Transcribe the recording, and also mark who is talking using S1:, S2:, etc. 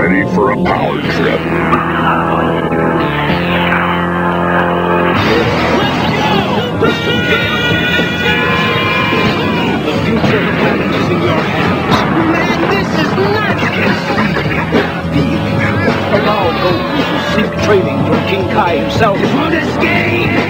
S1: ready for a power trip.
S2: The future of the planet is in your hands.
S3: Man, this is nuts!
S2: Allow those who seek training from King Kai himself.
S3: For this game!